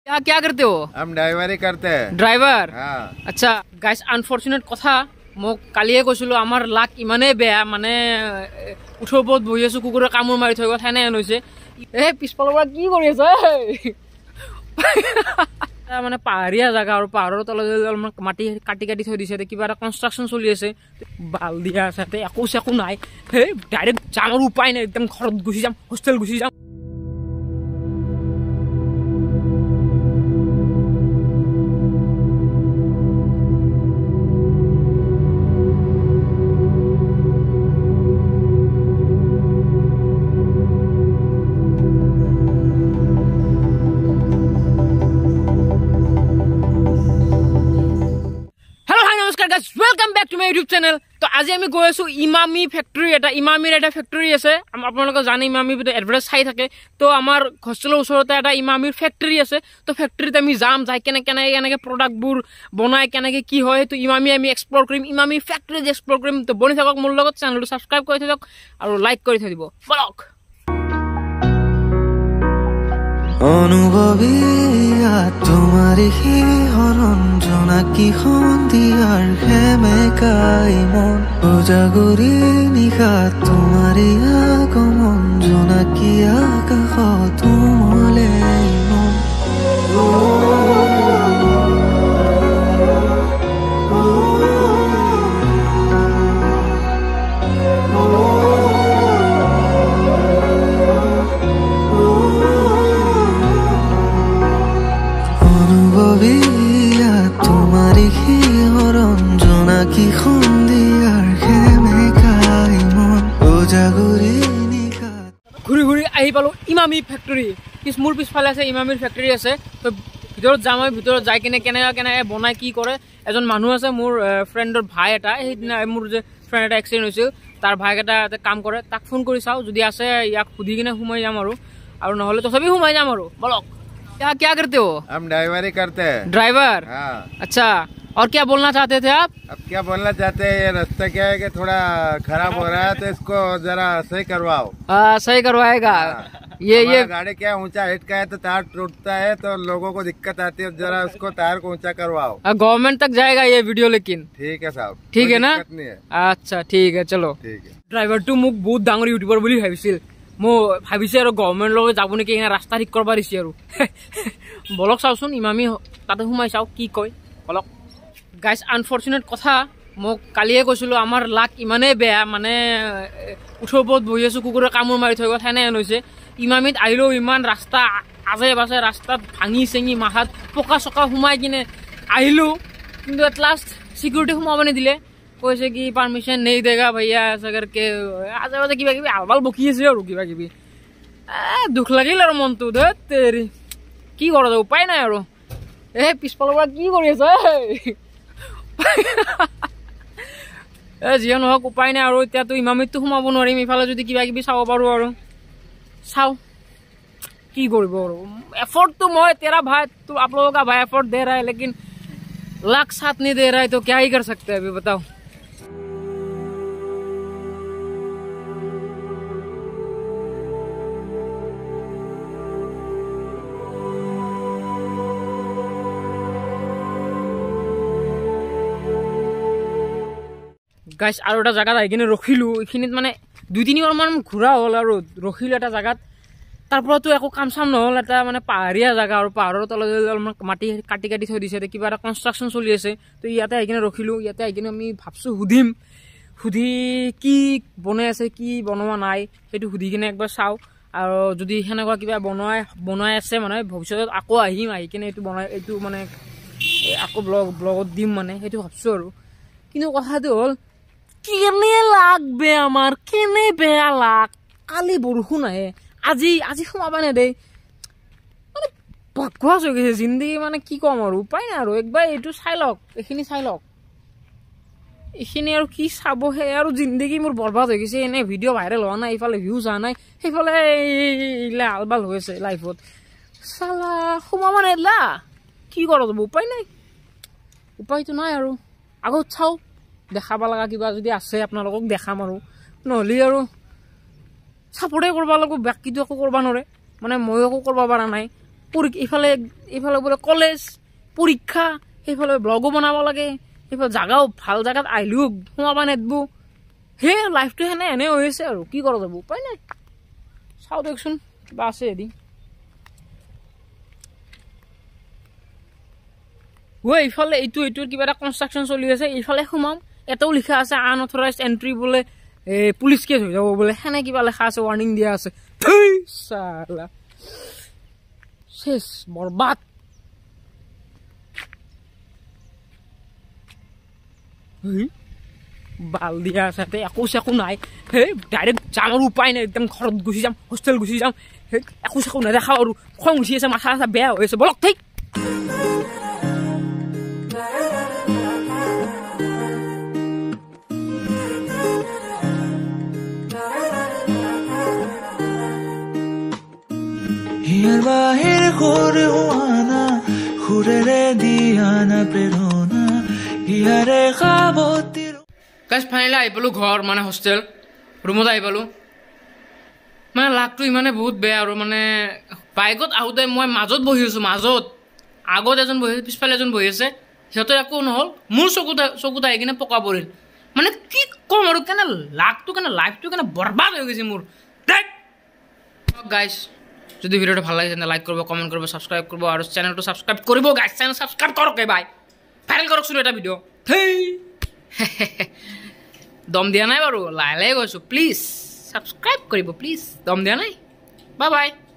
क्या करते हो? हम ड्राइवरी करते हैं। ड्राइवर? हाँ। अच्छा गाइस, अनफॉर्चुनेट কথা মোক কালিয়ে কৈছিলো আমাৰ লাক ইমানেই বেয়া, মানে উঠৰ ওপৰত বহি আছো, কুকুৰে কামোৰ মাৰি থৈ গ'ল, সেনে হৈছে। পিছফালৰ পৰা কি কৰি আছে? মানে পাহাৰীয়া জেগা আৰু পাহাৰৰ তলত মাটি কাটি কাটি থৈ দিছে, কিবা এটা কনষ্ট্ৰাকশ্যন চলি আছে, বাল দিয়া আছে, একো চেকো নাই। ডাইৰেক্ট যাম আৰু উপায় নাই, একদম ঘৰত গুচি যাম, হোষ্টেল গুচি যাম। Welcome back to my YouTube channel. तो आज আমি গৈ আছো ইমামি ফ্যাক্টরি, ইমামিৰ এটা ফ্যাক্টরি আছে, আপোনালোকে জানে ইমামি এডভাৰটাইজ চাই থাকে। তো আমাৰ হোষ্টেলৰ ওচৰতে এটা ইমামিৰ ফ্যাক্টরি আছে। তো ফ্যাক্টরিত আমি যাম, যাই কেনেকে প্ৰডাক্টবোৰ বনাই, কেনেকে কি হয়, তো ইমামি আমি এক্সপ্লোৰ কৰিম, ইমামি ফ্যাক্টরি এক্সপ্লোৰ কৰিম। তো বনি থাকক মোৰ লগত, চেনেলটো সাবস্ক্ৰাইব কৰি থওক আৰু লাইক কৰি থৈ দিব। বলক অনুভবী তোমারি হরণ জোনাকি সন্ধিয়ার সেমেকাই মন উজাগৰি নিশা তোমারি আগমন জোনাকি আকাশত তুমলে মন ঘূৰি ঘূৰি আহি পালো ইমামি ফ্যাক্টরি। মোৰ পিছফালে আছে ইমামিৰ ফ্যাক্টরি আছে। তো ভিতৰত যাম, ভিতৰত যাই কেনেকে বনাই কি কৰে। এজন মানুহ আছে, মোৰ ফ্ৰেণ্ডৰ ভাই এটা, সেইদিনা মোৰ যে ফ্ৰেণ্ড এটা এক্সিডেণ্ট হৈছিল, তাৰ ভাইক এটা কাম কৰে, তাক ফোন কৰি চাওঁ, যদি আছে ইয়াক সুধি কিনে সোমাই যাম আৰু নহ'লে তথাপি সোমাই যাম আৰু। বলক क्या करते हो? हम ड्राइवरी करते हैं। ड्राइवर? हाँ। अच्छा, और क्या बोलना चाहते थे आप? अब क्या बोलना चाहते हैं, ये रास्ता क्या है कि थोड़ा खराब हो रहा है, तो इसको जरा सही करवाओ। सही करवाएगा। ये गाड़ी क्या ऊंचा हिट का है तो तार टूटता है, तो लोगों को दिक्कत आती है, जरा उसको तार को ऊंचा करवाओ। गवर्नमेंट तक जाएगा ये वीडियो, लेकिन ठीक है साहब, ठीक है ना? नहीं है। अच्छा ठीक है, चलो ठीक है। ड्राइवर तो मुझ बहुत डांगर यूट्यूबर বুলি ভাবিছিল, মই ভাবিছে আৰু গভৰ্ণমেণ্ট লগত যাব নেকি, ৰাস্তা ঠিক কৰিব দিছে আৰু। বলক চাওচোন ইমামি তাতে সোমাই চাওঁ কি কয়। বলক গাইজ, আনফৰ্চুনেট কথা মোক কালিয়ে কৈছিলো, আমাৰ লাক ইমানেই বেয়া, মানে উঠৰ ওপৰত বহি আছো, কুকুৰে কামোৰ মাৰি থৈ গ'ল, সেনে হৈছে। ইমামিত আহিলেও ইমান ৰাস্তা আজে বাজে, ৰাস্তাত ভাঙি চেঙি মাথাত পকা চকা সোমাই কিনে আহিলো, কিন্তু এট লাষ্ট চিকিউৰিটি সোমাব নিদিলে, কৈছে কি পাৰ্মিশ্যন নেই দেগা ভैया ऐसा करके আজে বাজে কিবা কিবি আলবাল বকি আছে আৰু কিবা কিবি। দুখ লাগিল আৰু মনটো, ধেৰি কি কৰা যায়, উপায় নাই আৰু। পিছফালৰ পৰা কি কৰি আছে? যিয়ে নহওক উপায় নাই আৰু, এতিয়াতো ইমামিতটো সোমাব নোৱাৰিম, ইফালে যদি কিবা কিবি চাব পাৰো আৰু চাওঁ কি কৰিব আৰু। एफर्ट तो मैं तेरा भाई, तो आप लोगों का भाई एफर्ट दे रहा है, लेकिन लाख साथ नहीं दे रहा है, तो क्या ही कर सकते हैं अभी बताओ। গাইছ, আৰু এটা জায়গাত আহি কিনে ৰখিলো, এইখিনিত মানে 2-3 বাৰ মান ঘূৰা হ'ল আৰু ৰখিলো এটা জায়গাত। তাৰ পৰাতো একো কাম চাম নহ'ল, এটা মানে পাহাৰীয়া জেগা আৰু পাহাৰৰ তলত মাটি কাটি কাটি থৈ দিছে, কিবা এটা কনষ্ট্ৰাকশ্যন চলি আছে। তো ইয়াতে আহি কিনে ৰখিলো, ইয়াতে আহি কিনে আমি ভাবছোঁ সুধি কি বনাই আছে, কি বনোৱা নাই, সেইটো সুধি কিনে একবাৰ চাওঁ। আৰু যদি সেনেকুৱা কিবা বনাই আছে মানে ভৱিষ্যতত আকৌ আহিম, আহি কিনে এইটো মানে আকৌ ব্লগত দিম, মানে সেইটো ভাবছোঁ আৰু। কিন্তু কথাটো হ'ল, কেনে লাগবে আমাৰ, কেনে বেয়া লাগ। কালি বৰষুণ আহে, আজি সোমাবা নেদেই, মানে বদমাছ হৈ গৈছে জিন্দগী, মানে কি ক'ম আৰু, উপায় নাই আৰু। একবাৰ এইটো চাই লওক, এইখিনি চাই লওক, এইখিনি আৰু কি চাব, সেই আৰু জিন্দগী মোৰ বৰবাদ হৈ গৈছে। এনে ভিডিঅ' ভাইৰেল হোৱা নাই, ইফালে ভিউজ অহা নাই, সেইফালে এইগিলা আলবাল হৈ আছে লাইফত। চালা সোমাবা নেদলা, কি কৰা যাব, উপায় নাই, উপায়তো নাই আৰু। আগত চাওঁ, দেখাব লগা কিবা যদি আছে আপোনালোকক দেখাম, আৰু নহ'লে আৰু ছাপোৰ্টে কৰিব লাগিব, বাকীটো একো কৰিব নোৱাৰে, মানে ময়ো একো কৰিব পৰা নাই। ইফালে ইফালে বোলে কলেজ পৰীক্ষা সেইফালে ব্লগো বনাব লাগে সেইফালে জাগাও ভাল জাগাত আহিলেও সোমাব নেদব সেই লাইফটো সেনে এনে হৈ আছে আৰু কি কৰা যাব উপায় নাই চাওঁ দিয়কচোন কিবা আছে এদি ইফালে এইটোৰ কিবা এটা কনষ্ট্ৰাকশ্যন চলি আছে ইফালে সোমাম এটাও লিখা আছে আনঅথৰাইজড এণ্ট্ৰি বোলে পুলিচ কেছ হৈ যাব বোলে সেনে কিবা লেখা আছে ৱাৰ্ণিং দিয়া আছে চালা শেষ বৰবাদ বাল দিয়া আছে একো চেকো নাই সেই ডাইৰেক্ট যাম আৰু উপায় নাই একদম ঘৰত গুচি যাম হোষ্টেল গুচি যাম সেই একো চেকো নেদেখা আৰু খং উঠি আছে মাথা চাথা বেয়া হৈ আছে বলক ঠিক হিয়াৰ বাহিৰ ঘূৰি হোৱানা ঘূৰেৰে দিয়ানা প্ৰেৰণা হিয়াৰে খাবতিৰ গাইজ ফাইনেলি আহি পালোঁ ঘৰ মানে হোষ্টেল ৰুমত আহি পালোঁ মানে লাকটো ইমানে বহুত বেয়া আৰু মানে বাইকত আহোঁতে মই মাজত বহি আছোঁ মাজত আগত এজন বহি আছে পিছফালে এজন বহি আছে সিহঁতৰ একো নহ'ল মোৰ চকুত আহি কিনে পকা পৰিল মানে কি ক'ম আৰু কেনে লাকটো কেনে লাইফটো কেনে বৰবাদ হৈ গৈছে মোৰ গাইজ যদি ভিডিঅ'টো ভাল লাগিছে তেন্তে লাইক কৰিব কমেণ্ট কৰিব ছাবস্ক্ৰাইব কৰিব আৰু চেনেলটো ছাবস্ক্ৰাইব কৰিব গাইজ চেনেল ছাবস্ক্ৰাইব কৰক বাই ভাইৰেল কৰকচোন এটা ভিডিঅ' দম দিয়া নাই বাৰু লাহে লাহে কৈছোঁ প্লিজ ছাবস্ক্ৰাইব কৰিব প্লিজ দম দিয়া নাই বাই বাই